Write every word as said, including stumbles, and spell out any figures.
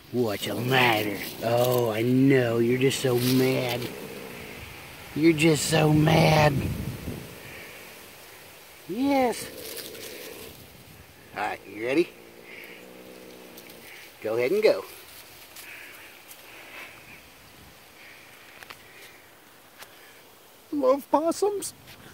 What's the matter? Oh, I know, you're just so mad. You're just so mad. Yes. Alright, you ready? Go ahead and go. Love possums?